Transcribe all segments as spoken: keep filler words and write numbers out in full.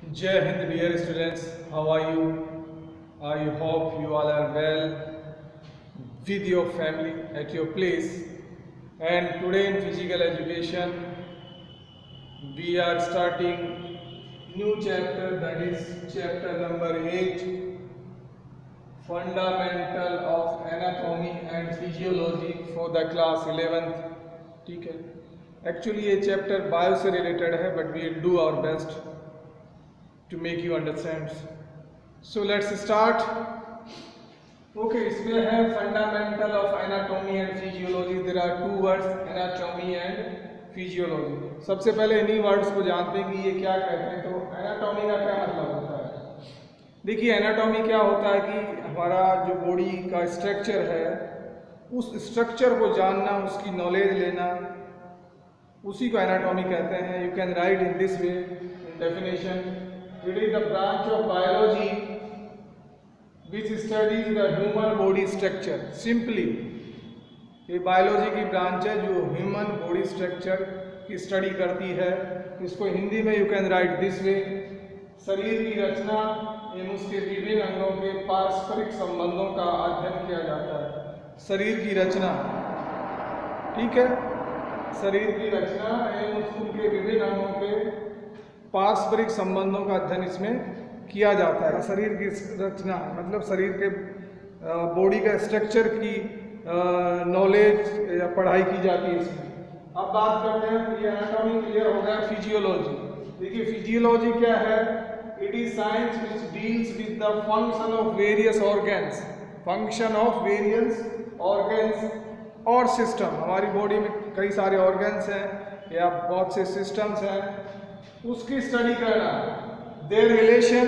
Jai Hind, dear students. How are you? I hope you all are well with your family at your place. And today in physical education, we are starting new chapter, that is chapter number eight, Fundamental of Anatomy and Physiology for the class eleventh. ठीक है, actually ये chapter bio से related है, but we will do our best to make you understand. So let's start. Okay, इसमें है fundamental of anatomy and physiology. There are two words, anatomy and physiology. सबसे पहले इन्हीं वर्ड्स को जानते हैं कि ये क्या कहते हैं. तो anatomy का क्या मतलब होता है. देखिए, anatomy क्या होता है कि हमारा जो बॉडी का स्ट्रक्चर है, उस स्ट्रक्चर को जानना, उसकी नॉलेज लेना, उसी को anatomy कहते हैं. You can write in this way in definition. It is the branch of biology which studies the human body structure. Simply, ये बायोलॉजी की ब्रांच है जो ह्यूमन बॉडी स्ट्रक्चर की स्टडी करती है. इसको हिंदी में you can write this way. शरीर की रचना एवं उसके विभिन्न अंगों के पारस्परिक संबंधों का अध्ययन किया जाता है. शरीर की रचना, ठीक है, शरीर की रचना एवं उनके विभिन्न अंगों के पारस्परिक संबंधों का अध्ययन इसमें किया जाता है. शरीर की रचना मतलब शरीर के बॉडी का स्ट्रक्चर की नॉलेज या पढ़ाई की जाती है इसमें. अब बात करते हैं, ये एनाटॉमी क्लियर हो गया. फिजियोलॉजी, देखिए फिजियोलॉजी क्या है. It is science which deals with the function of various organs. Function of various organs और सिस्टम. हमारी बॉडी में कई सारे ऑर्गन्स हैं या बहुत से सिस्टम्स हैं, उसकी स्टडी करना. Their relation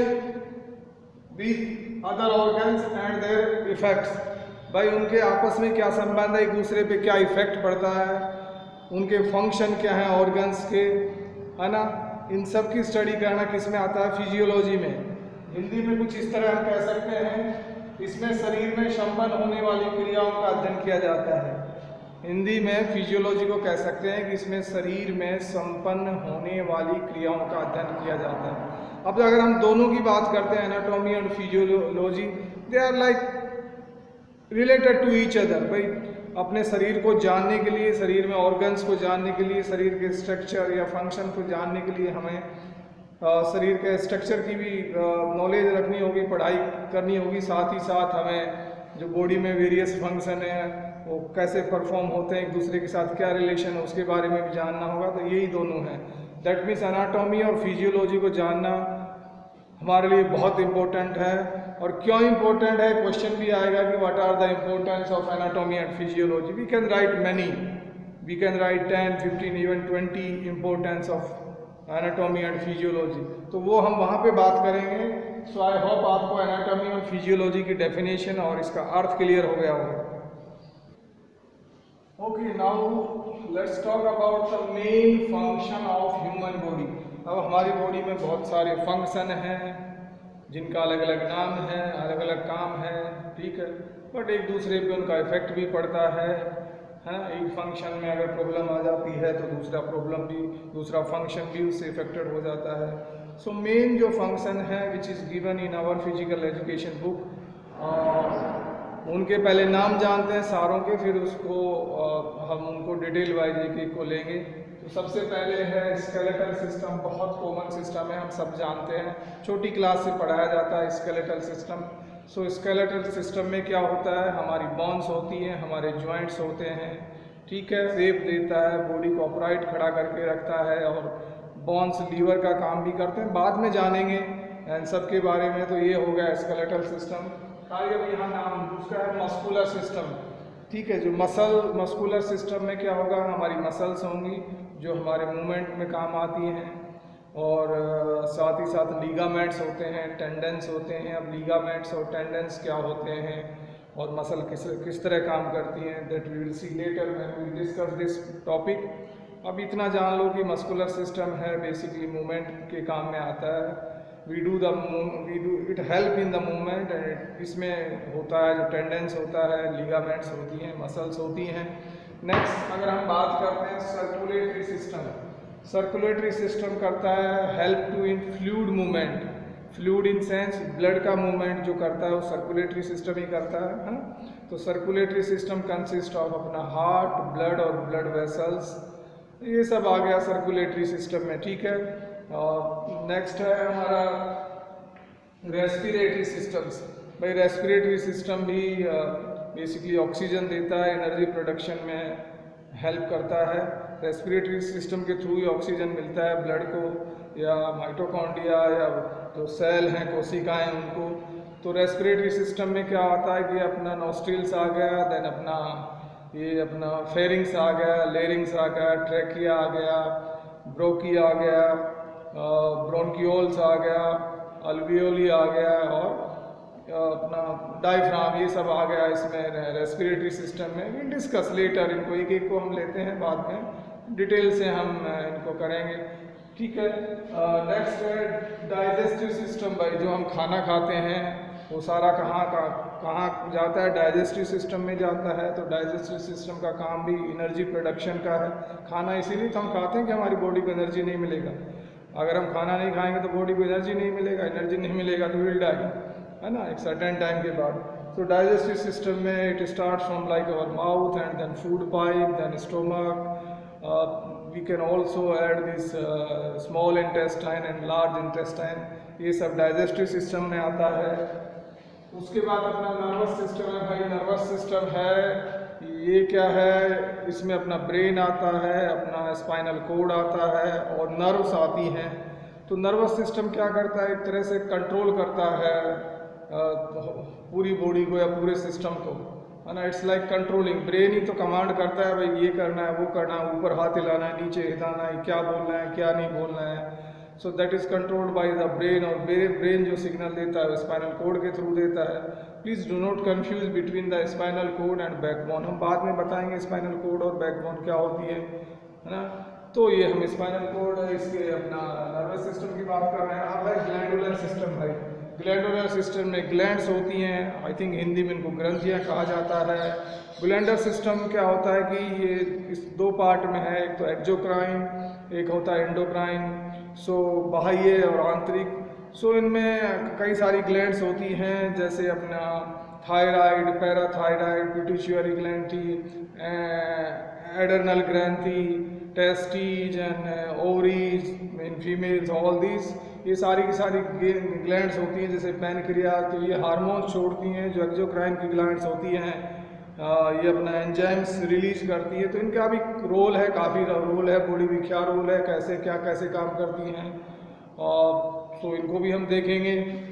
with other organs and their effects. भाई उनके आपस में क्या संबंध है, एक दूसरे पे क्या इफेक्ट पड़ता है, उनके फंक्शन क्या हैं ऑर्गन्स के, है ना. इन सब की स्टडी करना किस में आता है, फिजियोलॉजी में. हिंदी में कुछ इस तरह हम कह सकते हैं, इसमें शरीर में संपन्न होने वाली क्रियाओं का अध्ययन किया जाता है. हिंदी में फिजियोलॉजी को कह सकते हैं कि इसमें शरीर में संपन्न होने वाली क्रियाओं का अध्ययन किया जाता है. अब अगर हम दोनों की बात करते हैं, एनाटॉमी और physiology, they are like related to each other. भाई अपने शरीर को जानने के लिए, शरीर में ऑर्गन्स को जानने के लिए, शरीर के स्ट्रक्चर या फंक्शन को जानने के लिए हमें आ, शरीर के स्ट्रक्चर की भी नॉलेज रखनी होगी, पढ़ाई करनी होगी. साथ ही साथ हमें जो बॉडी में वेरियस फंक्शन है वो कैसे परफॉर्म होते हैं, एक दूसरे के साथ क्या रिलेशन है, उसके बारे में भी जानना होगा. तो यही दोनों हैं. दैट मीन्स एनाटॉमी और फिजियोलॉजी को जानना हमारे लिए बहुत इम्पोर्टेंट है. और क्यों इम्पोर्टेंट है, क्वेश्चन भी आएगा कि what are the importance of anatomy and physiology. We can write many, we can write ten fifteen even twenty importance of anatomy and physiology. तो वो हम वहाँ पे बात करेंगे. सो आई होप आपको एनाटॉमी और फिजियोलॉजी की डेफिनेशन और इसका अर्थ क्लियर हो गया होगा. Okay, now let's talk about the main function of human body. अब हमारी बॉडी में बहुत सारे फंक्शन हैं जिनका अलग अलग नाम है, अलग अलग काम है, ठीक है, बट एक दूसरे पे उनका इफेक्ट भी पड़ता है. है एक फंक्शन में अगर प्रॉब्लम आ जाती है तो दूसरा प्रॉब्लम भी, दूसरा फंक्शन भी उससे इफेक्टेड हो जाता है. सो so, मेन जो फंक्शन है which is given in our physical education book, उनके पहले नाम जानते हैं सारों के, फिर उसको आ, हम उनको डिटेल वाइज एक एक को लेंगे. तो सबसे पहले है स्केलेटल सिस्टम. बहुत कॉमन सिस्टम है, हम सब जानते हैं, छोटी क्लास से पढ़ाया जाता है skeletal system. So skeletal system में क्या होता है, हमारी बोन्स होती हैं, हमारे जॉइंट्स होते हैं, ठीक है, शेप देता है, बॉडी को अपराइट खड़ा करके रखता है, और बोन्स लीवर का काम भी करते हैं. बाद में जानेंगे इन सब के बारे में. तो ये हो गया स्केलेटल सिस्टम. अब यहाँ नाम दूसरा है मस्कुलर सिस्टम, ठीक है. जो मसल मस्कुलर सिस्टम में क्या होगा, हमारी मसल्स होंगी जो हमारे मूवमेंट में काम आती हैं, और साथ ही साथ लीगामेंट्स होते हैं, टेंडेंस होते हैं. अब लीगामेंट्स और टेंडेंस क्या होते हैं और मसल किस किस तरह काम करती हैं, that we will see later when we will discuss this topic. अब इतना जान लो कि मस्कुलर सिस्टम है बेसिकली मूवमेंट के काम में आता है. We do the we do it help in the movement. इसमें होता है जो टेंडेंस होता है, लीगामेंट्स होती हैं, मसल्स होती हैं. नेक्स्ट अगर हम बात करते हैं सर्कुलेटरी सिस्टम. सर्कुलेटरी सिस्टम करता है help to in fluid movement, fluid in sense blood का मूवमेंट जो करता है वो सर्कुलेटरी सिस्टम ही करता है, है ना। तो सर्कुलेटरी सिस्टम कंसिस्ट ऑफ अपना हार्ट, ब्लड और ब्लड वेसल्स, ये सब आ गया सर्कुलेटरी सिस्टम में, ठीक है। और नेक्स्ट है हमारा रेस्पिरेटरी सिस्टम्स। भाई रेस्पिरेटरी सिस्टम भी बेसिकली ऑक्सीजन देता है, एनर्जी प्रोडक्शन में हेल्प करता है। रेस्पिरेटरी सिस्टम के थ्रू ही ऑक्सीजन मिलता है ब्लड को या माइटोकॉन्ड्रिया या जो सेल हैं, कोशिकाएं, उनको। तो रेस्पिरेटरी सिस्टम में क्या होता है कि अपना नॉस्ट्रिल्स आ गया, देन अपना ये अपना फेरिंग्स आ गया, लेरिंग्स आ गया, ट्रैकिया आ गया, ब्रोकी आ गया, ब्रोंकियोल्स आ गया, अल्वियोली आ गया और अपना डायफ्राम, ये सब आ गया इसमें रेस्पिरेटरी सिस्टम में। वी डिस्कस लेटर, इनको एक एक को हम लेते हैं, बाद में डिटेल से हम इनको करेंगे, ठीक है। नेक्स्ट है डाइजेस्टिव सिस्टम। भाई जो हम खाना खाते हैं वो सारा कहाँ का कहाँ जाता है, डाइजेस्टिव सिस्टम में जाता है। तो डाइजेस्टिव सिस्टम का काम भी एनर्जी प्रोडक्शन का है। खाना इसीलिए तो हम खाते हैं कि हमारी बॉडी को एनर्जी नहीं मिलेगा। अगर हम खाना नहीं खाएंगे तो बॉडी को एनर्जी नहीं मिलेगा, एनर्जी नहीं मिलेगा तो विल डाई, है ना, एक सर्टेन टाइम के बाद। तो डाइजेस्टिव सिस्टम में it start from like our mouth and then food pipe, then stomach, we can also add this small intestine and large intestine, ये सब डाइजेस्टिव सिस्टम में आता है। उसके बाद अपना नर्वस सिस्टम है। भाई नर्वस सिस्टम है, ये क्या है, इसमें अपना ब्रेन आता है, अपना स्पाइनल कोड आता है और नर्व्स आती हैं। तो नर्वस सिस्टम क्या करता है, एक तरह से कंट्रोल करता है पूरी बॉडी को या पूरे सिस्टम को, है ना। It's like controlling. ब्रेन ही तो कमांड करता है भाई ये करना है, वो करना है, ऊपर हाथ हिलाना है, नीचे हिलाना है, क्या बोलना है, क्या नहीं बोलना है। So that is controlled by the brain. और ब्रेन जो सिग्नल देता है स्पाइनल कोड के थ्रू देता है। Please do not confuse between the spinal cord and backbone. हम बाद में बताएंगे स्पाइनल कोड और बैकबोन क्या होती है, है ना। तो ये हम स्पाइनल कोड इसके अपना नर्वस सिस्टम की बात कर रहे हैं। अब है ग्लैंडुलर सिस्टम। भाई ग्लैंडुलर सिस्टम में ग्लैंड्स होती हैं, आई थिंक हिंदी में इनको ग्रंथियाँ कहा जाता है। ग्लैंडर सिस्टम क्या होता है कि ये इस दो पार्ट में है, एक तो एक्जोक्राइन, एक होता है एंडोक्राइन। सो बाह्य और आंतरिक। सो इनमें कई सारी ग्लैंड्स होती हैं, जैसे अपना थायराइड, पैराथायराइड, पिट्यूटरी ग्लैंड थी, एडर्नल ग्रंथि, testes and ovaries in females, all these, ये सारी की सारी ग्लैंड्स होती हैं। जैसे पैनक्रियाज, तो ये हार्मोन्स छोड़ती हैं जो एक्जोक्राइन की ग्लैंड्स होती हैं। ये अपना एंजाइम्स रिलीज करती है। तो इनका भी रोल है, काफ़ी रोल है, बॉडी में क्या रोल है, कैसे क्या कैसे काम करती हैं, और तो इनको भी हम देखेंगे।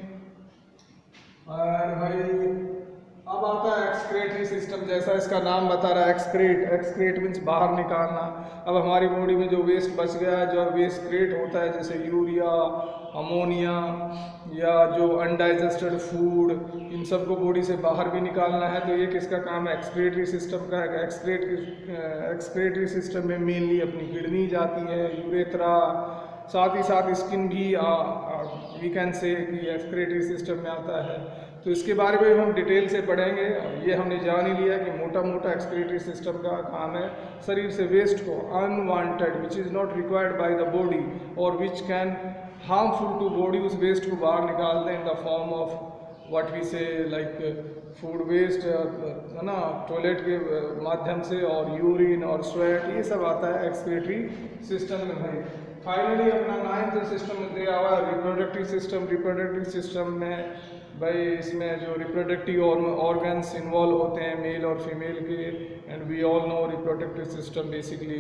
और भाई अब आता है एक्सक्रेटरी सिस्टम। जैसा इसका नाम बता रहा है एक्सक्रेट, एक्सक्रेट मीन्स बाहर निकालना। अब हमारी बॉडी में जो वेस्ट बच गया है, जो वेस्ट क्रिएट होता है, जैसे यूरिया, अमोनिया या जो अनडाइजेस्टेड फूड, इन सब को बॉडी से बाहर भी निकालना है। तो ये किसका काम है, एक्सक्रेटरी सिस्टम का है। एक्सक्रेट एक्सक्रेटरी सिस्टम में मेनली अपनी किडनी जाती है, यूरेथ्रा, साथ ही साथ स्किन भी वी कैन से कि एक्सक्रेटरी सिस्टम में आता है। तो इसके बारे में हम डिटेल से पढ़ेंगे। ये हमने जान ही लिया कि मोटा मोटा एक्सक्रेटरी सिस्टम का काम है शरीर से वेस्ट को unwanted which is not required by the body और which can harmful to body, उस वेस्ट को बाहर निकाल दें in the form of what we say like food waste, है ना, टॉयलेट के माध्यम से, और यूरिन और स्वेट, ये सब आता है एक्सक्रेटरी सिस्टम में। भाई फाइनली अपना नाइन्थ सिस्टम में दिया हुआ है रिप्रोडक्टिव सिस्टम। रिप्रोडक्टिव सिस्टम में भाई इसमें जो रिप्रोडक्टिव ऑर्गन्स इन्वॉल्व होते हैं मेल और फीमेल के, and we all know reproductive system basically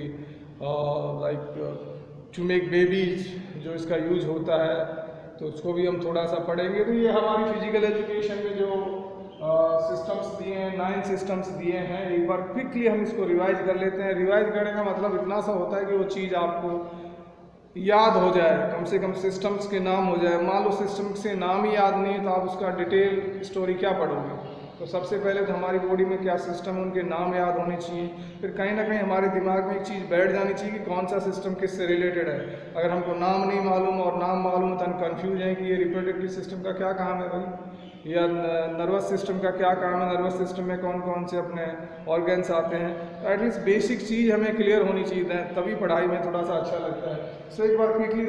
like to make babies, जो इसका यूज होता है, तो उसको भी हम थोड़ा सा पढ़ेंगे। तो ये हमारी फिजिकल एजुकेशन में जो सिस्टम्स uh, दिए हैं, नाइन सिस्टम्स दिए हैं, एक बार क्विकली हम इसको रिवाइज कर लेते हैं। रिवाइज करने का मतलब इतना सा होता है कि वो चीज़ आपको याद हो जाए, कम से कम सिस्टम्स के नाम हो जाए। मान लो सिस्टम से नाम ही याद नहीं है तो आप उसका डिटेल स्टोरी क्या पढ़ोगे। तो सबसे पहले तो हमारी बॉडी में क्या सिस्टम है उनके नाम याद होने चाहिए। फिर कहीं ना कहीं हमारे दिमाग में एक चीज़ बैठ जानी चाहिए कि कौन सा सिस्टम किससे रिलेटेड है। अगर हमको नाम नहीं मालूम और नाम मालूम तो हम कन्फ्यूज हैं कि ये रिप्रोडक्टिव सिस्टम का क्या काम है भाई, या नर्वस सिस्टम का क्या काम है, नर्वस सिस्टम में कौन कौन से अपने ऑर्गन्स आते हैं, तो एटलीस्ट बेसिक चीज़ हमें क्लियर होनी चाहिए, तभी पढ़ाई में थोड़ा सा अच्छा लगता है। सो so, एक बार क्विकली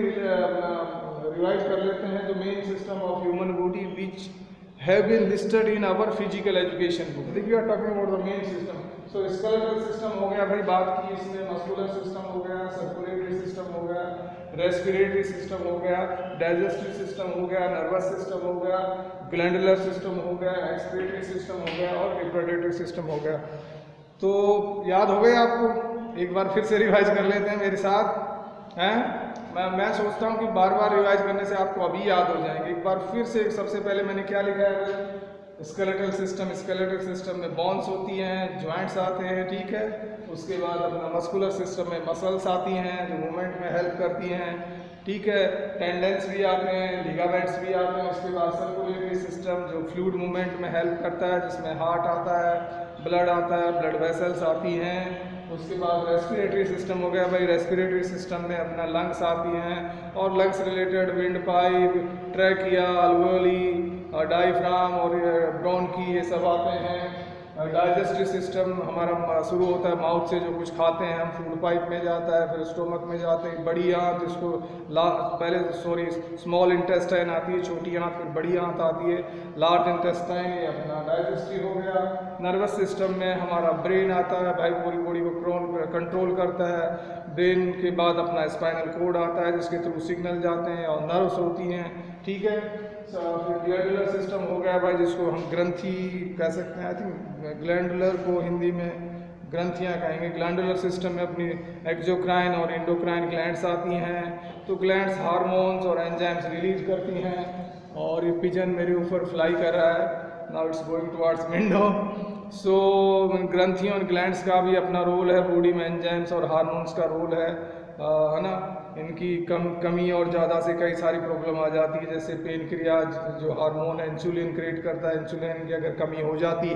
रिवाइज कर लेते हैं। The main system of human body which have been listed in our physical education book. देखिए we are talking about the main system. So skeletal system हो गया भाई, बात की इसमें, मस्कुलर सिस्टम हो गया, सर्कुलेटरी सिस्टम हो गया, रेस्पिरेटरी सिस्टम हो गया, डाइजेस्टिव सिस्टम हो गया, नर्वस सिस्टम हो गया, ग्लैंडुलर सिस्टम हो गया, एक्सक्रीटरी सिस्टम हो गया और रिप्रोडक्टिव सिस्टम हो गया। तो याद हो गए आपको? एक बार फिर से रिवाइज कर लेते हैं मेरे साथ हैं। मैं मैं सोचता हूँ कि बार बार रिवाइज करने से आपको अभी याद हो जाएंगे। एक बार फिर से, सबसे पहले मैंने क्या लिखा है, स्केलेटल सिस्टम। स्केलेटल सिस्टम में बॉन्स होती हैं, जॉइंट्स आते हैं, ठीक है। उसके बाद अपना मस्कुलर सिस्टम में मसल्स आती हैं जो मूवमेंट में हेल्प करती हैं, ठीक है। टेंडेंस भी आते हैं, लिगामेंट्स भी आते हैं। उसके बाद सर्कुलेटरी सिस्टम जो फ्लूइड मूवमेंट में हेल्प करता है, जिसमें हार्ट आता है, ब्लड आता है, ब्लड वेसल्स आती हैं। उसके बाद रेस्पिरेटरी सिस्टम हो गया भाई, रेस्पिरेटरी सिस्टम में अपना लंग्स आती हैं और lungs related wind pipe, trachea, alveoli, diaphragm और ब्रोंकी, ये सब आते हैं। डाइजेस्टिव सिस्टम हमारा शुरू होता है माउथ से, जो कुछ खाते हैं हम, फूड पाइप में जाता है, फिर स्टोमक में जाते हैं, बड़ी आंत, जिसको ला पहले सॉरी स्मॉल इंटेस्टाइन आती है, छोटी आंत, फिर बड़ी आंत आती है, लार्ज इंटेस्टाइन, ये अपना डाइजेस्टिव हो गया। नर्वस सिस्टम में हमारा ब्रेन आता है भाई, पूरी बॉडी को कंट्रोल करता है। ब्रेन के बाद अपना स्पाइनल कोड आता है जिसके थ्रू सिग्नल जाते हैं और नर्व्स होती हैं, ठीक है। फिर ग्लैंडुलर सिस्टम हो गया भाई, जिसको हम ग्रंथि कह सकते हैं। आई थिंक ग्लैंडुलर को हिंदी में ग्रंथियाँ कहेंगे। ग्लैंडुलर सिस्टम में अपनी एक्सोक्राइन और इंडोक्राइन ग्लैंड्स आती हैं। तो ग्लैंड्स हार्मोन्स और एंजाइम्स रिलीज करती हैं। और ये पिजन मेरे ऊपर फ्लाई कर रहा है, now it's going towards window. So ग्रंथियों और ग्लैंड्स का भी अपना रोल है बॉडी में, एंजाइम्स और हार्मोन्स का रोल है, है ना। इनकी कम कमी और ज़्यादा से कई सारी प्रॉब्लम आ जाती है, जैसे पेनक्रियाज जो हार्मोन है इंसुलिन क्रिएट करता है, इंसुलिन की अगर कमी हो जाती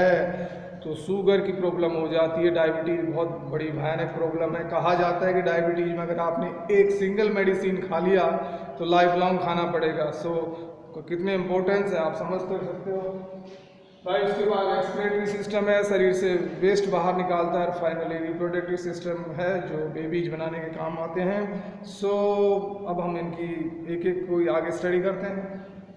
है तो शुगर की प्रॉब्लम हो जाती है। डायबिटीज़ बहुत बड़ी भयानक प्रॉब्लम है। कहा जाता है कि डायबिटीज़ में अगर आपने एक सिंगल मेडिसिन खा लिया तो लाइफ लॉन्ग खाना पड़ेगा। सो कितने इम्पोर्टेंस है आप समझ तो सकते हो भाई। उसके बाद एक्सक्रीटरी सिस्टम है, शरीर से वेस्ट बाहर निकालता है। फाइनली रिप्रोडक्टिव सिस्टम है जो बेबीज बनाने के काम आते हैं। सो so, अब हम इनकी एक एक कोई आगे स्टडी करते हैं।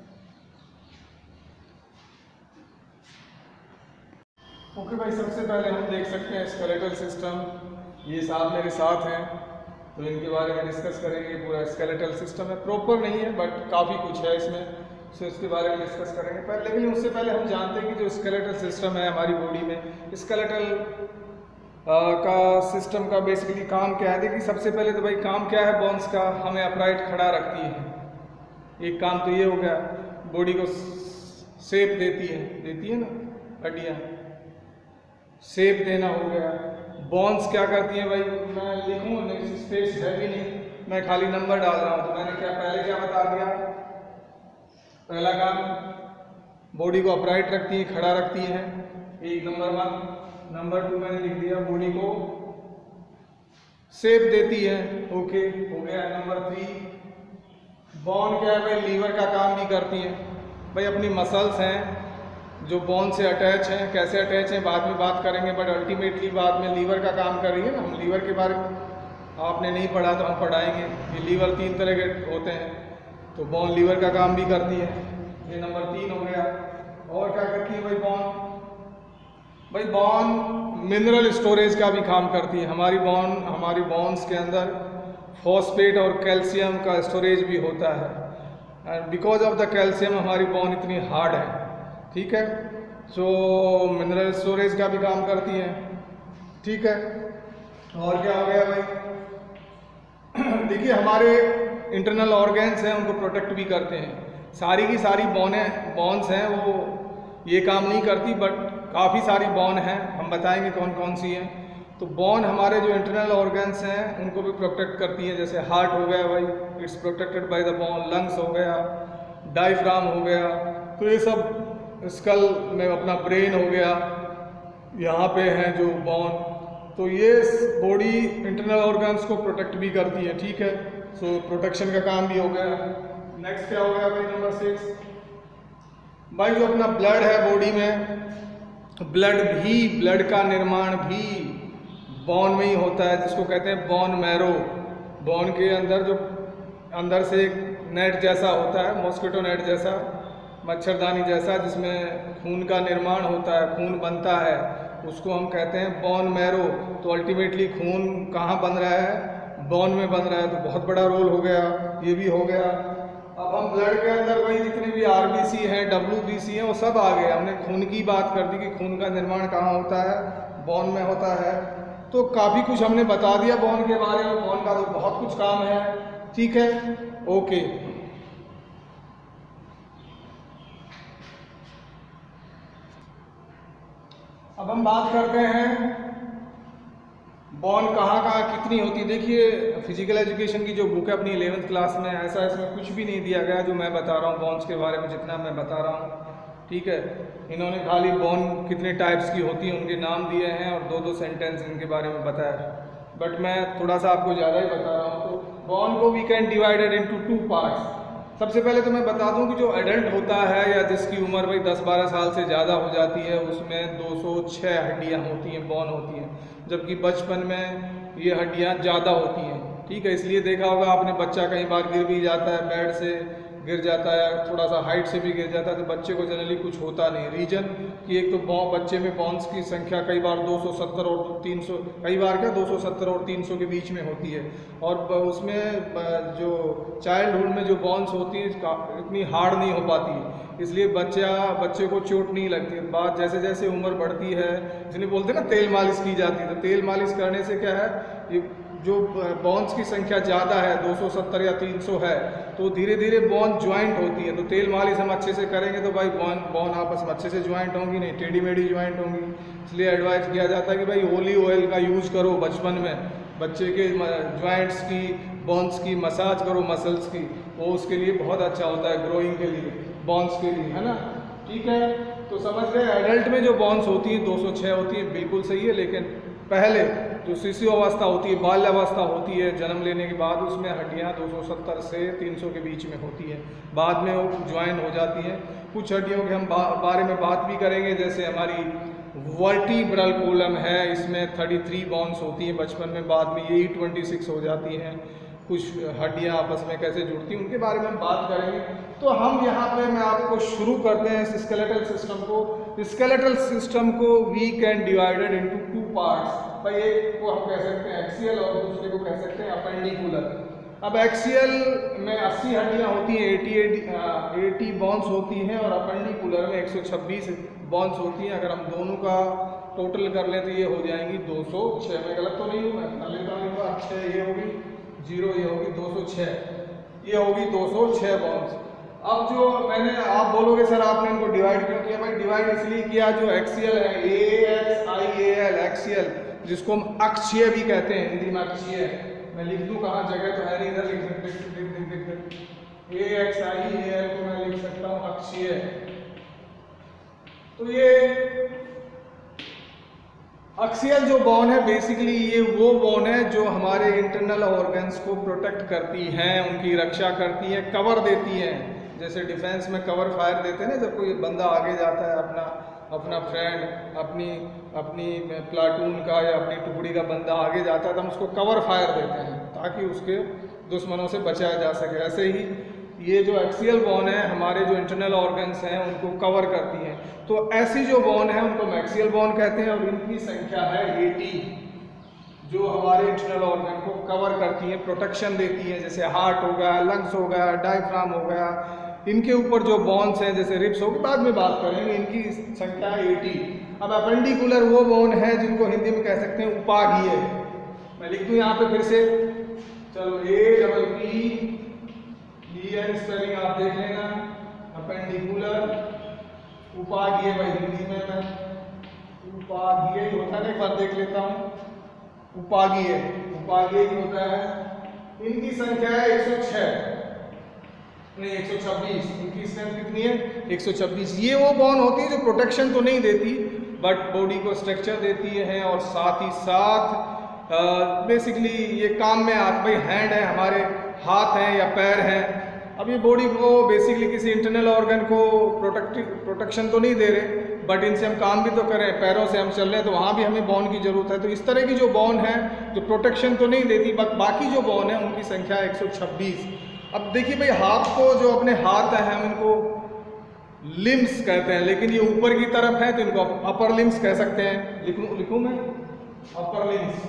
ओके okay भाई, सबसे पहले हम देख सकते हैं स्केलेटल सिस्टम। ये साथ मेरे साथ हैं तो इनके बारे में डिस्कस करेंगे। पूरा स्केलेटल सिस्टम है, प्रॉपर नहीं है बट काफ़ी कुछ है इसमें, सो so, इसके बारे में डिस्कस करेंगे। पर लेकिन उससे पहले हम जानते हैं कि जो स्केलेटल सिस्टम है हमारी बॉडी में, स्केलेटल का सिस्टम का बेसिकली काम क्या है। देखिए सबसे पहले तो भाई काम क्या है, बोन्स का हमें अपराइट खड़ा रखती है। एक काम तो ये हो गया, बॉडी को शेप देती है देती है ना हड्डियाँ, शेप देना हो गया। बोन्स क्या करती है भाई, मैं लिखूँ नहीं, स्पेस है भी नहीं, मैं खाली नंबर डाल रहा हूँ। तो मैंने क्या पहले क्या बता दिया, पहला काम बॉडी को अपराइट रखती है, खड़ा रखती है, एक नंबर वन। नंबर टू मैंने लिख दिया, बॉडी को शेप देती है, ओके हो गया। नंबर थ्री, बोन क्या है भाई, लीवर का काम भी करती है भाई। अपनी मसल्स हैं जो बोन से अटैच हैं, कैसे अटैच हैं बाद में बात करेंगे, बट अल्टीमेटली बाद में लीवर का काम कर रही है ना। हम लीवर के बारे में आपने नहीं पढ़ा तो हम पढ़ाएंगे। ये लीवर तीन तरह के होते हैं, तो बोन लीवर का काम भी करती है, ये नंबर तीन हो गया। और क्या करती है भाई बोन, भाई बोन मिनरल स्टोरेज का भी काम करती है। हमारी बोन हमारी बोन्स के अंदर फॉस्फेट और कैल्शियम का स्टोरेज भी होता है, and because of the calcium हमारी बोन इतनी हार्ड है, ठीक है। सो मिनरल स्टोरेज का भी काम करती है, ठीक है। और क्या हो गया भाई, देखिए हमारे इंटरनल ऑर्गन्स हैं उनको प्रोटेक्ट भी करते हैं। सारी की सारी बोने बोन्स हैं वो ये काम नहीं करती, बट काफ़ी सारी बोन हैं, हम बताएंगे कौन कौन सी हैं। तो बोन हमारे जो इंटरनल ऑर्गन्स हैं उनको भी प्रोटेक्ट करती हैं। जैसे हार्ट हो गया भाई, it's protected by the bone. Lungs हो गया, डायफ्राम हो गया, तो ये सब स्कल में अपना ब्रेन हो गया, यहाँ पे हैं जो बोन, तो ये बॉडी इंटरनल ऑर्गन्स को प्रोटेक्ट भी करती है, ठीक है। सो so, प्रोटेक्शन का काम भी हो गया। नेक्स्ट क्या हो गया भाई, नंबर सिक्स, भाई जो अपना ब्लड है बॉडी में, ब्लड भी ब्लड का निर्माण भी बोन में ही होता है, जिसको कहते हैं बोन मैरो। बोन के अंदर जो अंदर से एक नेट जैसा होता है, मॉस्किटो नेट जैसा, मच्छरदानी जैसा, जिसमें खून का निर्माण होता है, खून बनता है, उसको हम कहते हैं बोन मैरो। तो अल्टीमेटली खून कहाँ बन रहा है? बोन में बन रहा है। तो बहुत बड़ा रोल हो गया, ये भी हो गया। अब हम ब्लड के अंदर वही जितने भी आरबीसी हैं, डब्ल्यूबीसी हैं, वो सब आ गए। हमने खून की बात कर दी कि खून का निर्माण कहाँ होता है? बोन में होता है। तो काफ़ी कुछ हमने बता दिया बोन के बारे में। बोन का तो बहुत कुछ काम है, ठीक है, ओके। अब हम बात करते हैं बोन कहाँ कहाँ कितनी होती है। देखिए फिजिकल एजुकेशन की जो बुक है अपनी इलेवेंथ क्लास में, ऐसा इसमें कुछ भी नहीं दिया गया जो मैं बता रहा हूँ बोन्स के बारे में, जितना मैं बता रहा हूँ, ठीक है। इन्होंने खाली बोन कितने टाइप्स की होती है उनके नाम दिए हैं और दो दो सेंटेंस इनके बारे में बताया, बट मैं थोड़ा सा आपको ज़्यादा ही बता रहा हूँ। तो बोन को we can divided into two parts. सबसे पहले तो मैं बता दूं कि जो एडल्ट होता है या जिसकी उम्र भाई दस बारह साल से ज़्यादा हो जाती है, उसमें दो सौ छह हड्डियाँ होती हैं, बोन होती हैं, जबकि बचपन में ये हड्डियाँ ज़्यादा होती हैं, ठीक है। इसलिए देखा होगा आपने, बच्चा कई बार गिर भी जाता है, बेड से गिर जाता है, थोड़ा सा हाइट से भी गिर जाता है, तो बच्चे को जनरली कुछ होता नहीं। रीजन कि एक तो बच्चे में बोन्स की संख्या कई बार दो सौ सत्तर और तीन सौ, कई बार क्या दो सौ सत्तर और तीन सौ के बीच में होती है, और उसमें जो चाइल्डहुड में जो बोन्स होती है इतनी हार्ड नहीं हो पाती है, इसलिए बच्चा बच्चे को चोट नहीं लगती है। बात जैसे जैसे उम्र बढ़ती है, इसलिए बोलते हैं ना तेल मालिश की जाती है, तो तेल मालिश करने से क्या है, ये जो बोन्स की संख्या ज़्यादा है, दो सौ सत्तर या तीन सौ है, तो धीरे धीरे बोन ज्वाइंट होती है। तो तेल मालिश हम अच्छे से करेंगे तो भाई बोन बोन आपस में अच्छे से ज्वाइंट होंगी, नहीं टेढ़ी मेढ़ी ज्वाइंट होंगी। इसलिए एडवाइस किया जाता है कि भाई ओलिव ऑयल का यूज़ करो बचपन में, बच्चे के ज्वाइंट्स की, बोन्स की मसाज करो, मसल्स की, वो उसके लिए बहुत अच्छा होता है, ग्रोइंग के लिए, बोन्स के लिए, है ना, ठीक है। तो समझ गए, एडल्ट में जो बोन्स होती है दो सौ छह होती है, बिल्कुल सही है। लेकिन पहले जो शिशु अवस्था होती है, बाल्यावस्था होती है, जन्म लेने के बाद, उसमें हड्डियां दो सौ सत्तर से तीन सौ के बीच में होती है, बाद में वो ज्वाइन हो जाती हैं। कुछ हड्डियों के हम बा, बारे में बात भी करेंगे, जैसे हमारी वर्टिब्रल कॉलम है, इसमें तैंतीस बोन्स होती हैं बचपन में, बाद में यही छब्बीस हो जाती हैं। कुछ हड्डियां आपस में कैसे जुड़ती हैं उनके बारे में हम बात करेंगे। तो हम यहाँ पे मैं आपको शुरू करते हैं इस स्केलेटल सिस्टम को। स्केलेटल सिस्टम को we can divided into two parts. भाई एक को हम कह सकते हैं एक्सियल और दूसरे को कह सकते हैं अपेंडिकुलर। अब एक्सियल में अस्सी हड्डियाँ होती हैं, अठासी अस्सी बोन्स होती हैं, और अपेंडिकुलर में एक सौ छब्बीस बोन्स होती हैं। अगर हम दोनों का टोटल कर लें तो ये हो जाएंगी दो सौ छह। में गलत तो नहीं हूँ मैं, कर लेता हूँ, छः ये होगी, जीरो ये होगी, दो सौ छह, ये होगी दो सौ छह बोन्स। अब जो मैंने, आप बोलोगे सर आपने इनको डिवाइड क्यों किया? भाई डिवाइड इसलिए किया, जो एक्सियल है, A X I A L, axial, जिसको हम अक्षीय भी कहते हैं, हिंदी में अक्षीय। मैं लिख दूं कहाँ, जगह तो है नहीं, इधर लिख सकते, ए एक्स आई ए एल को मैं लिख सकता हूँ अक्षीय। तो ये एक्सियल जो बोन है, बेसिकली ये वो बोन है जो हमारे इंटरनल ऑर्गन्स को प्रोटेक्ट करती हैं, उनकी रक्षा करती हैं, कवर देती हैं। जैसे डिफेंस में कवर फायर देते हैं ना, जब कोई बंदा आगे जाता है, अपना अपना फ्रेंड, अपनी अपनी प्लाटून का या अपनी टुकड़ी का बंदा आगे जाता है तो हम उसको कवर फायर देते हैं ताकि उसके दुश्मनों से बचाया जा सके। ऐसे ही ये जो एक्सियल बोन है, हमारे जो इंटरनल ऑर्गन्स हैं उनको कवर करती हैं। तो ऐसी जो बोन है उनको मैक्सियल बोन कहते हैं, और इनकी संख्या है अस्सी, जो हमारे इंटरनल ऑर्गन को कवर करती हैं, प्रोटेक्शन देती हैं। जैसे हार्ट हो गया, लंग्स हो गया, डायफ्राम हो गया, इनके ऊपर जो बोन्स हैं, जैसे रिब्स होगी, बाद में बात करेंगे, इनकी संख्या है अस्सी। अब अपेंडिकुलर वो बोन है जिनको हिंदी में कह सकते हैं उपागीय। मैं लिख दूं यहाँ पे फिर से, चलो, A double P E N spelling आप देख लेना, अपेंडिकुलर, उपागीय, भाई हिंदी में मैं उपागीय ही होता है, एक बार देख लेता हूँ, उपागीय, उपागीय ही होता है। इनकी संख्या है एक सौ छह, नहीं एक सौ छब्बीस। इनकी स्ट्रेंथ कितनी है? एक सौ छब्बीस। ये वो बोन होती है जो प्रोटेक्शन तो नहीं देती बट बॉडी को स्ट्रक्चर देती है, और साथ ही साथ बेसिकली ये काम में आती। भाई हैंड है, हमारे हाथ हैं या पैर हैं, अब ये बॉडी को बेसिकली किसी इंटरनल ऑर्गन को प्रोटेक्ट प्रोटेक्शन तो नहीं दे रहे, बट इनसे हम काम भी तो करें, पैरों से हम चल रहे हैं तो वहाँ भी हमें बोन की ज़रूरत है। तो इस तरह की जो बोन है जो प्रोटेक्शन तो नहीं देती, बट बाकी जो बोन है उनकी संख्या है एक सौ छब्बीस। अब देखिए भाई, हाथ को जो अपने हाथ हैं हम इनको लिम्स कहते हैं, लेकिन ये ऊपर की तरफ है तो इनको अपर लिम्स कह सकते हैं। लिखूं लिखूं मैं अपर लिम्स।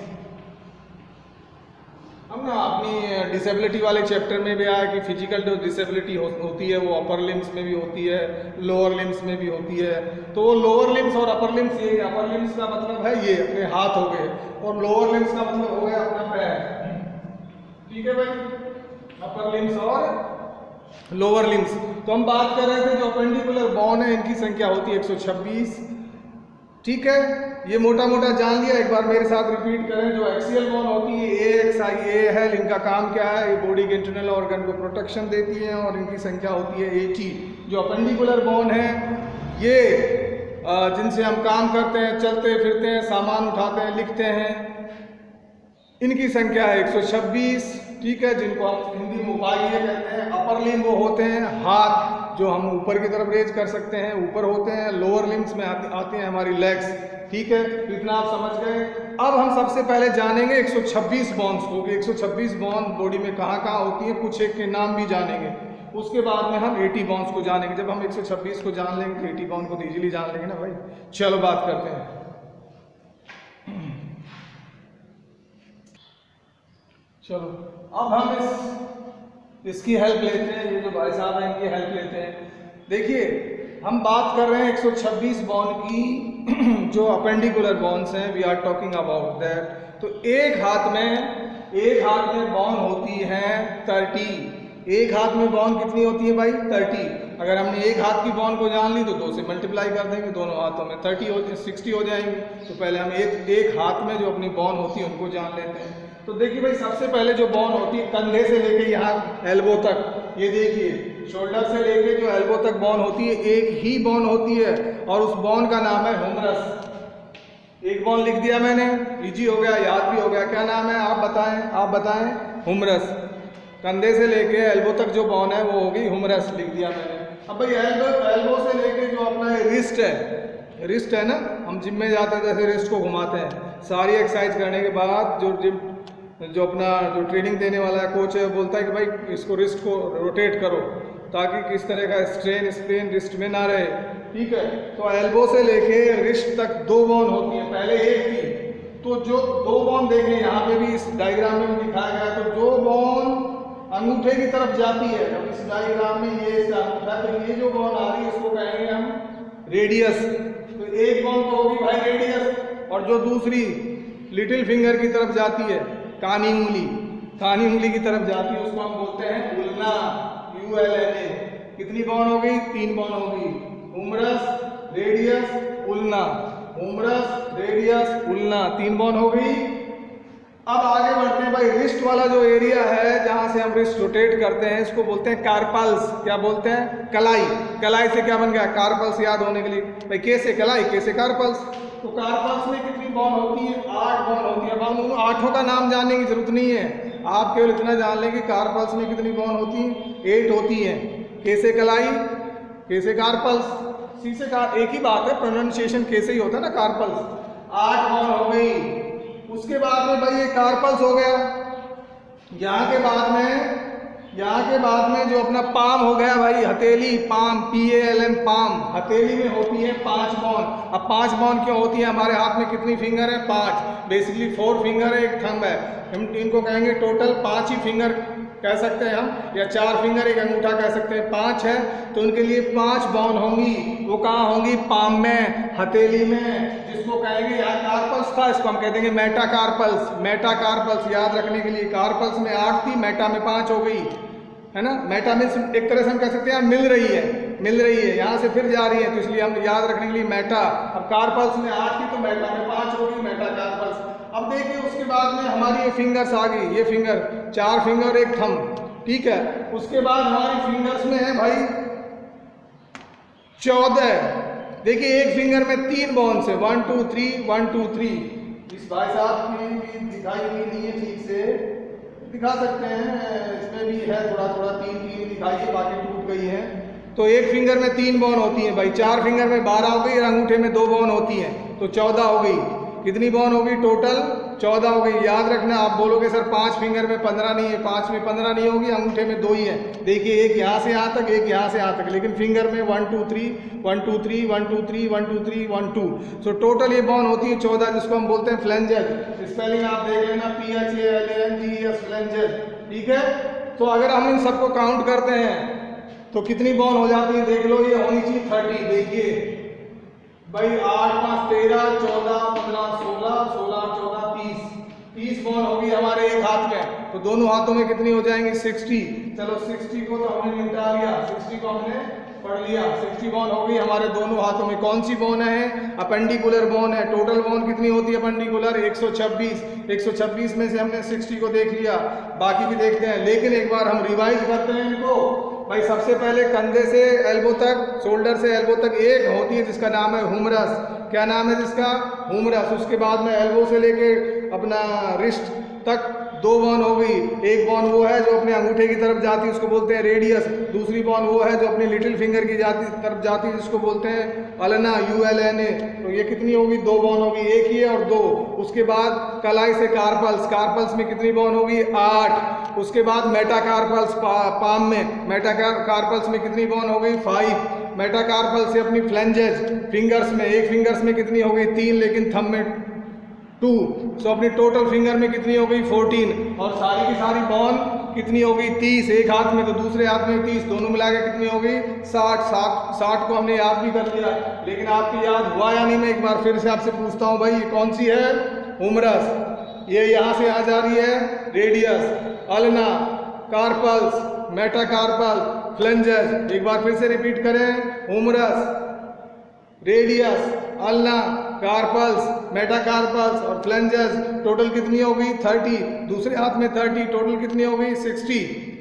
हम ना अपनी डिसेबिलिटी वाले चैप्टर में भी आया कि फिजिकल जो डिसेबिलिटी हो, होती है वो अपर लिम्स में भी होती है, लोअर लिम्स में भी होती है। तो वो लोअर लिम्स और अपर लिम्स, ये अपर लिम्स का मतलब है ये अपने हाथ हो गए, और लोअर लिम्स का मतलब हो गया अपना पैर। ठीक है भाई, अपर लिम्स और लोअर लिम्स। तो हम बात कर रहे थे जो अपेंडिकुलर बोन है इनकी संख्या होती है एक सौ छब्बीस। ठीक है, ये मोटा मोटा जान लिया। एक बार मेरे साथ रिपीट करें। जो एक्सियल बोन होती है ए एक्स आई ए है, इनका काम क्या है, ये बॉडी के इंटरनल ऑर्गन को प्रोटेक्शन देती हैं और इनकी संख्या होती है एटी। जो अपेंडिकुलर बोन है ये जिनसे हम काम करते हैं, चलते फिरते हैं, सामान उठाते हैं, लिखते हैं, इनकी संख्या है एक सौ छब्बीस। ठीक है, जिनको हम हिंदी में उपागीय कहते हैं। अपर लिम्ब वो होते हैं हाथ जो हम ऊपर की तरफ रेज कर सकते हैं, ऊपर होते हैं। लोअर लिम्स में आते, आते हैं हमारी लेग्स। ठीक है, तो इतना आप समझ गए। अब हम सबसे पहले जानेंगे एक सौ छब्बीस बोन्स को कि एक सौ छब्बीस बोन बॉडी में कहाँ कहाँ होती है, कुछ एक के नाम भी जानेंगे। उसके बाद में हम अस्सी बोन्स को जानेंगे। जब हम एक सौ छब्बीस को जान लेंगे तो अस्सी बोन को तो ईजिली जान लेंगे ना भाई। चलो बात करते हैं। चलो अब हम इस इसकी हेल्प लेते हैं, ये जो भाई साहब हैं इनकी हेल्प लेते हैं। देखिए, हम बात कर रहे हैं एक सौ छब्बीस बोन की जो अपेंडिकुलर बोन्स हैं, we are talking about that. तो एक हाथ में एक हाथ में बोन होती है तीस। एक हाथ में बोन कितनी होती है भाई? तीस। अगर हमने एक हाथ की बोन को जान ली तो दो से मल्टीप्लाई कर देंगे, दोनों हाथों में तीस हो साठ हो जाएंगे। तो पहले हम एक एक हाथ में जो अपनी बोन होती है उनको जान लेते हैं। तो देखिए भाई, सबसे पहले जो बोन होती है कंधे से लेके यहाँ एल्बो तक, ये देखिए शोल्डर से लेके जो एल्बो तक बोन होती है, एक ही बोन होती है और उस बोन का नाम है हुमरस। एक बोन लिख दिया मैंने, इजी हो गया, याद भी हो गया। क्या नाम है आप बताएं, आप बताएं। हुमरस। कंधे से लेके एल्बो तक जो बोन है वो होगी हुमरस, लिख दिया मैंने। अब भाई एल्बो एल्बो से लेके जो अपना रिस्ट है, रिस्ट है ना, हम जिम में जाते हैं जैसे रिस्ट को घुमाते हैं। सारी एक्सरसाइज करने के बाद जो जिम जो अपना जो ट्रेनिंग देने वाला है कोच है, बोलता है कि भाई इसको रिस्ट को रोटेट करो ताकि किस तरह का स्ट्रेन स्ट्रेन रिस्ट में ना रहे। ठीक है, तो एल्बो से लेके रिस्ट तक दो बोन होती है, पहले एक थी। तो जो दो बोन देखें यहाँ पे भी इस डायग्राम में भी दिखाया गया, तो जो बोन अंगूठे की तरफ जाती है, अब इस डायग्राम में ये अंगूठा, तो ये जो बोन आ रही है इसको कहेंगे हम रेडियस। तो एक बोन तो होगी भाई रेडियस, और जो दूसरी लिटिल फिंगर की तरफ जाती है, कानी उंगली, कानी उंगली की तरफ जाती है, उसको हम बोलते हैं ulna, U L N A. कितनी बोन हो गई? तीन बोन हो गई। हुमरस, रेडियस, उल्ना। हुमरस, रेडियस, उल्ना, तीन बोन हो गई। अब आगे बढ़ते हैं भाई। रिस्ट वाला जो एरिया है जहां से हम रिस्ट रोटेट करते हैं, इसको बोलते हैं कार्पल्स। क्या बोलते हैं? कलाई। कलाई से क्या बन गया? कार्पल्स। याद होने के लिए भाई, कैसे कलाई, कैसे कार्पल्स। तो कार्पल्स में कितनी बोन होती है? आठ बोन होती है। अब हम आठों का नाम जानने की जरूरत नहीं है, आप केवल इतना जान लें कि कार्पल्स में कितनी बोन होती है? एट होती है। कैसे कलाई, कैसे कार्पल्स, सीसे कार, एक ही बात है, प्रोनाउंसिएशन कैसे ही होता है ना, कार्पल्स। आठ बोन हो गई। उसके बाद में भाई ये कार्पल्स हो गया। यहाँ के बाद में यहाँ के बाद में जो अपना पाम हो गया भाई, हथेली, palm, P A L M, palm. हथेली में होती है पांच बोन। अब पांच बोन क्यों होती है? हमारे हाथ में कितनी फिंगर है? पांच। बेसिकली फोर फिंगर है, एक थंब है। हम इनको कहेंगे टोटल पांच ही फिंगर कह सकते हैं हम, या चार फिंगर एक अंगूठा कह सकते हैं। पांच है तो उनके लिए पांच बोन होंगी। वो कहाँ होंगी? पाम में, हथेली में, जिसको कहेंगे यहाँ कार्पल्स था, इसको हम कह देंगे मेटाकार्पल्स। मेटाकार्पल्स याद रखने के लिए, कार्पल्स में आठ थी, मेटा में पांच हो गई, है ना। मेटा में एक तरह से हम कह सकते हैं मिल रही है, मिल रही है, यहाँ से फिर जा रही है, तो इसलिए हम याद रखने के लिए मेटा। अब कार्पल्स में आठ थी तो मेटा में पांच हो गई, मेटाकार्पल्स। अब देखिए उसके बाद में हमारी ये फिंगर्स आ गई, ये फिंगर, चार फिंगर एक थंब। ठीक है, उसके बाद हमारी फिंगर्स में है भाई चौदह। देखिए एक फिंगर में तीन बोन्स है, one two three, one two three. इस भाई साहब की भी दिखाई नहीं है, ठीक से दिखा सकते हैं, इसमें भी है थोड़ा थोड़ा, तीन तीन दिखाइए, बाकी टूट गई है। तो एक फिंगर में तीन बॉन होती है भाई, चार फिंगर में बारह हो गई और अंगूठे में दो बॉन होती है, तो चौदह हो गई। कितनी बॉन होगी टोटल? चौदह हो गई। याद रखना, आप बोलोगे सर पांच फिंगर में पंद्रह नहीं है, पांच में पंद्रह नहीं होगी, अंगूठे में दो ही है। देखिए एक यहाँ से यहाँ तक, एक यहाँ से यहाँ तक, लेकिन फिंगर में one two three one two three one two three one two three one two. सो टोटल ये बॉन होती है चौदह, जिसको हम बोलते हैं फ्लेंजेस। स्पेलिंग आप देख लेना, P H A L A N G S, phalanges. ठीक है, तो अगर हम इन सबको काउंट करते हैं तो कितनी बॉन हो जाती है देख लो, ये होनी चाहिए थर्टी। देखिए भाई आठ पाँच तेरह, चौदह पंद्रह सोलह, सोलह चौदह तीस, तीस बॉन होगी हमारे एक हाथ में। तो दोनों हाथों में कितनी हो जाएंगी? सिक्सटी। चलो सिक्सटी को तो हमने निपटा लिया, सिक्सटी को हमने पढ़ लिया। सिक्सटी बॉन हो गई हमारे दोनों हाथों में। कौन सी बॉन है? अपेंडिकुलर बॉन है। टोटल बॉन कितनी होती है अपेंडिकुलर? एक सौ छब्बीस। एक सौ छब्बीस में से हमने सिक्सटी को देख लिया, बाकी भी देखते हैं। लेकिन एक बार हम रिवाइज करते हैं इनको भाई। सबसे पहले कंधे से एल्बो तक, शोल्डर से एल्बो तक एक होती है जिसका नाम है हुमरस। क्या नाम है जिसका? हुमरस। उसके बाद में एल्बो से लेके अपना रिस्ट तक दो बॉन हो गई। एक बॉन वो है जो अपने अंगूठे की तरफ जाती है, उसको बोलते हैं रेडियस। दूसरी बॉन वो है जो अपनी लिटिल फिंगर की जाती तरफ जाती है, जिसको बोलते हैं ulna, U L N A. तो ये कितनी होगी? दो बॉन होगी, एक ही है और दो। उसके बाद कलाई से कार्पल्स, कार्पल्स में कितनी बॉन होगी? आठ। उसके बाद मेटाकार्पल्स पा, पाम में, मेटाकार्पल्स में कितनी बॉन हो गई? फाइव। मेटाकार्पल्स से अपनी फ्लेंजेस, फिंगर्स में, एक फिंगर्स में कितनी हो गई? तीन, लेकिन थंब में टू। सो अपनी टोटल फिंगर में कितनी हो गई? फोर्टीन। और सारी की सारी बॉन कितनी हो गई? तीस। एक हाथ में तो दूसरे हाथ में तीस, दोनों मिला के कितनी हो गई? साठ। साठ साठ को हमने याद भी कर लिया, लेकिन आपकी याद हुआ या नहीं? मैं एक बार फिर से आपसे पूछता हूँ भाई, ये कौन सी है? हुमरस। ये यहाँ से आ जा रही है radius, ulna, carpals, metacarpal, phalanges. एक बार फिर से रिपीट करें, humerus, radius, ulna, carpals, metacarpals और फ्लेंजेस। टोटल कितनी हो गई? थर्टी। दूसरे हाथ में थर्टी, टोटल कितनी हो गई? सिक्सटी।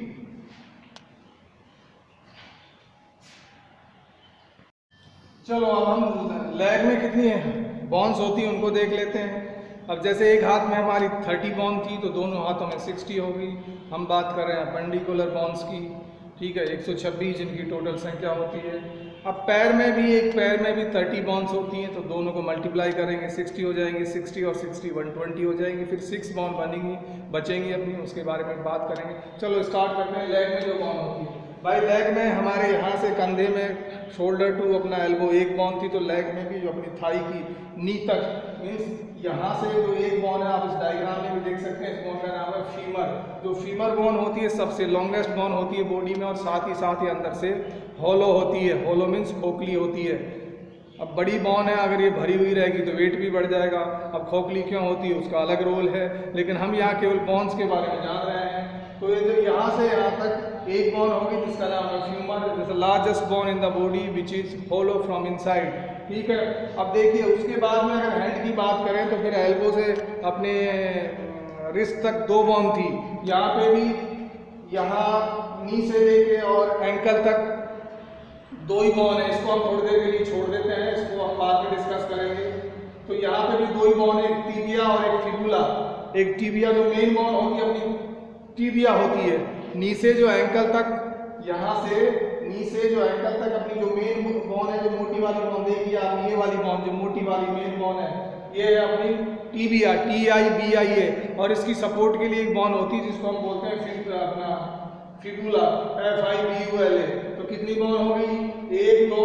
चलो अब हम लेग में कितनी है बॉन्स होती हैं उनको देख लेते हैं। अब जैसे एक हाथ में हमारी थर्टी बॉन थी, तो दोनों हाथों में सिक्सटी हो गई। हम बात कर रहे हैं अपेंडिकुलर बॉन्स की। ठीक है, एक सौ छब्बीस जिनकी टोटल संख्या होती है। अब पैर में भी, एक पैर में भी थर्टी बॉन्स होती हैं, तो दोनों को मल्टीप्लाई करेंगे, सिक्सटी हो जाएंगे। सिक्सटी और सिक्सटी वन ट्वेंटी हो जाएंगी। फिर सिक्स बॉन बनेंगी, बचेंगी अपनी, उसके बारे में बात करेंगे। चलो स्टार्ट करते हैं। लेग में जो बॉन होती है भाई, लेग में हमारे यहाँ से कंधे में शोल्डर टू अपना एल्बो एक बॉन थी, तो लेग में भी जो अपनी थाई की नी तक, मीन्स यहाँ से जो एक बॉन है, आप इस डायग्राम में भी देख सकते हैं, इस बॉन का नाम है फीमर। जो फीमर बॉन होती है सबसे लॉन्गेस्ट बॉन होती है बॉडी में, और साथ ही साथ ही अंदर से हॉलो होती है। हॉलो मीन्स खोखली होती है। अब बड़ी बॉन है, अगर ये भरी हुई रहेगी तो वेट भी बढ़ जाएगा। अब खोखली क्यों होती है उसका अलग रोल है, लेकिन हम यहाँ केवल बॉन्स के बारे में जान रहे हैं। तो ये जो यहाँ से यहाँ तक एक बॉन होगी जिसका नाम है फ्यूमर, जैसे largest bone in the body which is hollow from inside. ठीक है, अब देखिए उसके बाद में अगर हैंड की बात करें तो फिर एल्बो से अपने रिस्ट तक दो बॉन थी। यहाँ पे भी, यहाँ नी से लेके और एंकल तक दो ही बॉन है। इसको हम थोड़ी देर के लिए छोड़ देते हैं, इसको हम बाद में डिस्कस करेंगे। तो यहाँ पे भी दो ही बॉन है, एक टीबिया और एक फिबुला। एक टीबिया जो मेन बॉन होती है अपनी टीबिया होती है, नी से जो एंकल तक, यहाँ से नी से जो एंकल तक अपनी जो मेन बॉन है, जो मोटी वाली बॉन देखिए आप, ये वाली बॉन जो मोटी वाली मेन बॉन है, ये है अपनी tibia, T I B I A. और इसकी सपोर्ट के लिए एक बॉन होती है जिसको हम बोलते हैं फिर अपना fibula, F I B U L A. तो कितनी बॉन हो गई? एक, दो,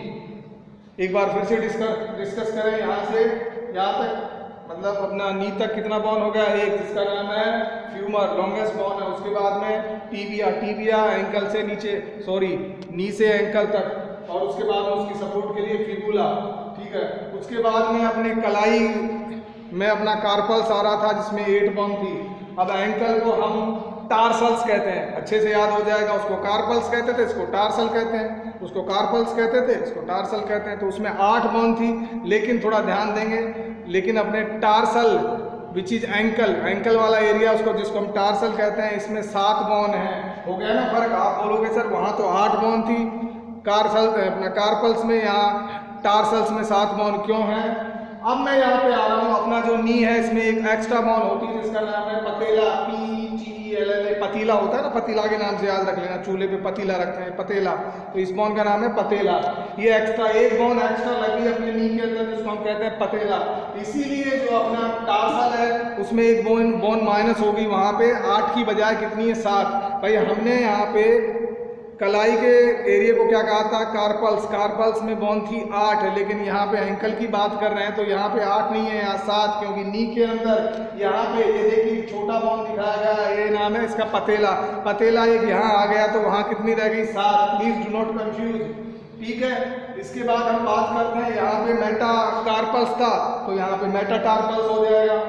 तीन। एक बार फिर से डिस्कस डिस्कस करें। यहाँ से यहाँ तक मतलब अपना नी तक कितना बॉन हो गया? एक, जिसका नाम है फ्यूमर, लॉन्गेस्ट बॉन है। उसके बाद में टीबिया, टीबिया एंकल से नीचे, सॉरी नी से एंकल तक, और उसके बाद में उसकी सपोर्ट के लिए फिबुला। ठीक है, उसके बाद में अपने कलाई में अपना कार्पल्स आ रहा था जिसमें एट बॉन थी। अब एंकल को हम टार्सल्स कहते हैं, अच्छे से याद हो जाएगा। उसको कार्पल्स कहते थे, इसको टार्सल कहते हैं। उसको कार्पल्स कहते थे, इसको टार्सल कहते हैं। तो उसमें आठ बॉन थी, लेकिन थोड़ा ध्यान देंगे, लेकिन अपने tarsal which is ankle, ankle वाला एरिया उसको, जिसको हम टार्सल कहते हैं, इसमें सात बॉन है। हो गया ना फर्क? आप बोलोगे सर वहाँ तो आठ बॉन थी कार्सल अपना कार्पल्स में, यहाँ टार्सल्स में सात बॉन क्यों है? अब मैं यहाँ पे आ रहा हूँ, अपना जो नी है इसमें एक एक्स्ट्रा बॉन होती है जिसका नाम है patella, P T L L A, पतीला होता है ना, पतीला के नाम से याद रख लेना, चूल्हे पे पतीला रखते हैं, पतेला, तो इस बॉन का नाम है पतेला। ये एक्स्ट्रा एक बॉन एक्स्ट्रा लगी है अपने नी के अंदर, जिसको हम कहते हैं पतेला। इसीलिए जो अपना टार्सल है उसमें एक बॉन बॉन माइनस होगी, वहाँ पे आठ की बजाय कितनी है, सात। भाई हमने यहाँ पे कलाई के एरिया को क्या कहा था, कार्पल्स, कार्पल्स में बॉन थी आठ, लेकिन यहाँ पे एंकल की बात कर रहे हैं तो यहाँ पे आठ नहीं है, यहाँ सात, क्योंकि नी के अंदर यहाँ पे ये देखिए छोटा बॉन दिखाया गया, ये नाम है इसका पतेला। पतेला एक यहाँ आ गया तो वहाँ कितनी रह गई, सात। प्लीज डू नॉट कंफ्यूज, ठीक है। इसके बाद हम बात करते हैं, यहाँ पे मेटा कार्पल्स था तो यहाँ पे मेटाटार्पल्स हो जाएगा,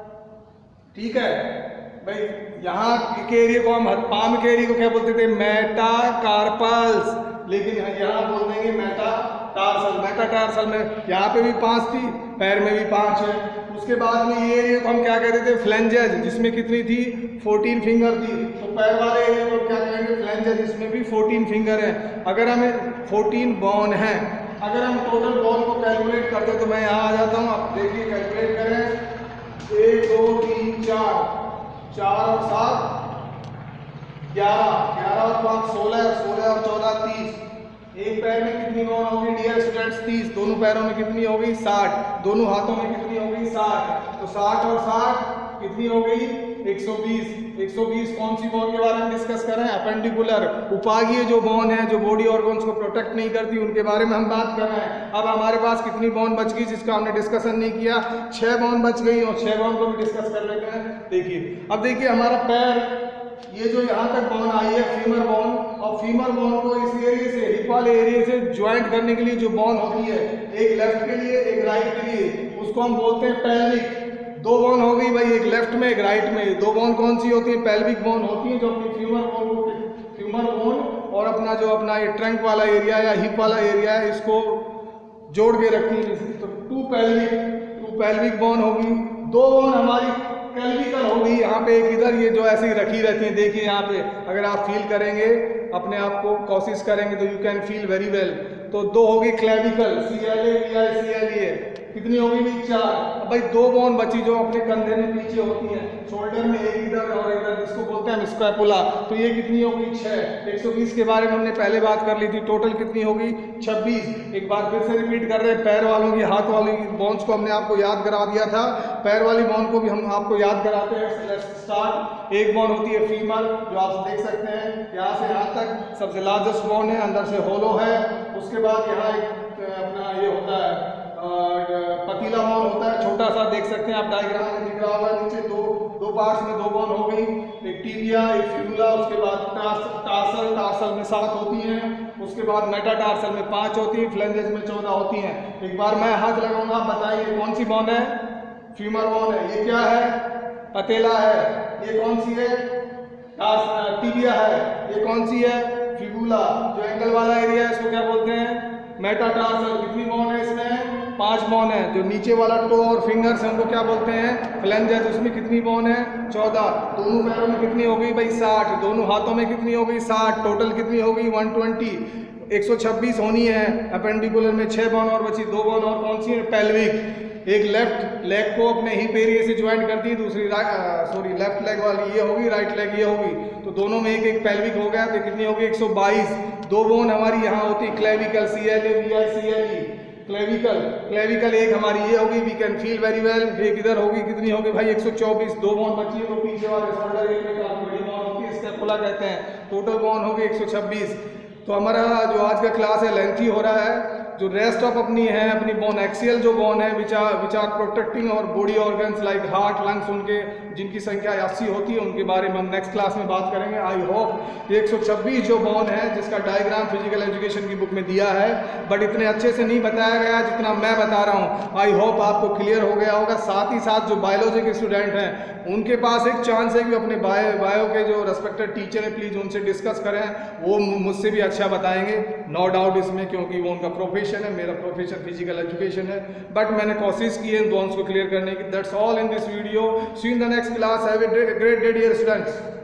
ठीक है भाई। यहाँ के एरिया को हम पाम के एरिया को क्या बोलते थे, मेटाकार्पल्स, लेकिन यहाँ बोल देंगे मेटाटार्सल। मेटाटार्सल में यहाँ पे भी पांच थी, पैर में भी पांच है। उसके बाद में ये एरिया को हम क्या कहते थे, फ्लेंजेज, जिसमें कितनी थी, फोर्टीन फिंगर थी। तो पैर वाले एरिया को क्या कहेंगे, फ्लेंजेज, जिसमें भी फोर्टीन फिंगर है। अगर हमें फोर्टीन बॉन है, अगर हम टोटल बॉन को कैलकुलेट करते तो मैं यहाँ आ जाता हूँ, आप देखिए कैलकुलेट करें, एक दो तीन चार, चार और सात ग्यारह, ग्यारह और पाँच सोलह, सोलह और चौदह तीस। एक पैर में कितनी बॉन होगी डियर स्टूडेंट्स, तीस। दोनों पैरों में कितनी होगी, साठ। दोनों हाथों में कितनी होगी, साठ। तो साठ और साठ कितनी हो गई, एक सौ बीस। एक सौ बीस कौन सी बॉन के बारे में डिस्कस कर रहे हैं, अपेंडिकुलर, उपागीय जो बॉन है, जो बॉडी ऑर्गन्स को प्रोटेक्ट नहीं करती, उनके बारे में हम बात कर रहे हैं। अब हमारे पास कितनी बॉन बच गई जिसका हमने डिस्कशन नहीं किया, छह बॉन बच गई, और छह बॉन को भी डिस्कस कर लेते हैं। देखिए अब देखिए हमारा पैर, ये जो यहाँ तक बॉन आई है फीमर बॉन, और फीमर बॉन को इस एरिया से, हिप वाले एरिया से ज्वाइंट करने के लिए जो बॉन होती है, एक लेफ्ट के लिए एक राइट के लिए, उसको हम बोलते हैं पेल्विक। दो बॉन हो गई भाई, एक लेफ्ट में एक राइट में। दो बॉन कौन सी होती है, पेल्विक बॉन होती है, जो अपनी फीमर बॉन को, फीमर बॉन और अपना जो अपना ये ट्रंक वाला एरिया या हिप वाला एरिया है, इसको जोड़ के रखती है। तो टू पेल्विक, टू पेल्विक बॉन होगी। दो बॉन हमारी कैल्विकल होगी, यहाँ पे एक इधर, ये जो ऐसे ही रखी रहती है, देखिए यहाँ पे अगर आप फील करेंगे, अपने आप को कोशिश करेंगे तो you can feel very well. तो दो होगी clavicle, C L A B I C L A, कितनी होगी भी, चार। अब भाई दो बॉन बची जो अपने कंधे में पीछे होती हैं, शोल्डर में एक इधर और इधर, जिसको बोलते हैं हम स्कैपुला, तो ये कितनी होगी, छह। एक सौ बीस के बारे में हमने पहले बात कर ली थी, टोटल कितनी होगी, छब्बीस। एक बार फिर से रिपीट कर रहे हैं, पैर वालों की, हाथ वाली बॉन्स को हमने आपको याद करा दिया था, पैर वाली बॉन को भी हम आपको याद कराते हैं। Let's start. एक बॉन होती है फीमर, जो आप देख सकते हैं यहाँ से यहाँ तक सबसे लार्जेस्ट बॉन है, अंदर से होलो है। उसके बाद यहाँ एक अपना ये होता है पतीला बॉन होता है, छोटा सा, देख सकते हैं आप डायग्राम में दिख रहा होगा, नीचे दो दो पार्ट्स में दो बॉन हो गई, एक टीबिया, एक फिबुला। उसके बाद टार्सल, टार्सल में सात होती हैं। उसके बाद मेटाटार्सल में पांच होती हैं, फ्लेंजेस में चौदह होती हैं। एक बार मैं हाथ लगाऊंगा, आप बताइए कौन सी बॉन है, फीमर बॉन है। ये क्या है, पतेला है। ये कौन सी है, टीबिया है। ये कौन सी है, फिबुला। जो एंगल वाला एरिया है इसको क्या बोलते हैं, मेटाटार्सल। कितनी बॉन है इसमें, पांच बॉन है। जो नीचे वाला टो और फिंगर्स है उनको क्या बोलते हैं, फ्लेंजेस। उसमें कितनी बॉन है, चौदह। दोनों पैरों में कितनी हो गई भाई, साठ। दोनों हाथों में कितनी हो गई, साठ। टोटल कितनी हो गई, एक सौ बीस। एक सौ छब्बीस होनी है। अपेंडिकुलर में छह बॉन और बची, दो बॉन और कौन सी है, पेल्विक। एक लेफ्ट लेग को अपने हिप एरिया से ज्वाइंट करती है, दूसरी सॉरी लेफ्ट लेग वाली ये होगी, राइट लेग ये होगी। तो दोनों में एक एक पेल्विक हो गया, तो कितनी होगी, एक सौ बाईस। दो बोन हमारी यहाँ होती है clavicle, C L A V I C L E, clavicle. Clavicle एक हमारी ये होगी, we can feel very well. एक इधर होगी, कितनी होगी भाई, एक सौ चौबीस। दो बोन बची है, तो पीछे वाले शोल्डर एरिया में काफी बड़ी बोन होती है, स्कैपुला कहते हैं। टोटल बोन होगी एक सौ छब्बीस। तो हमारा जो आज का क्लास है लेंथी हो रहा है। जो रेस्ट ऑफ अपनी है, अपनी बोन एक्सियल जो बोन है, which are which are protecting और body organs like heart, lungs, उनके जिनकी संख्या अस्सी होती है, उनके बारे में हम नेक्स्ट क्लास में बात करेंगे। आई होप एक सौ छब्बीस जो बोन है, जिसका डायग्राम फिजिकल एजुकेशन की बुक में दिया है, बट इतने अच्छे से नहीं बताया गया जितना मैं बता रहा हूँ। आई होप आपको क्लियर हो गया होगा। साथ ही साथ जो बायोलॉजी के स्टूडेंट हैं, उनके पास एक चांस है कि अपने बायो बायो के जो रेस्पेक्टेड टीचर है, प्लीज़ उनसे डिस्कस करें, वो मुझसे भी अच्छा बताएंगे, नो डाउट इसमें, क्योंकि वो उनका प्रोफेशन है, मेरा प्रोफेशन फिजिकल एजुकेशन है। बट मैंने कोशिश की है इन दोनों को क्लियर करने की। That's all in this video. See in the next class. Have a great day dear students.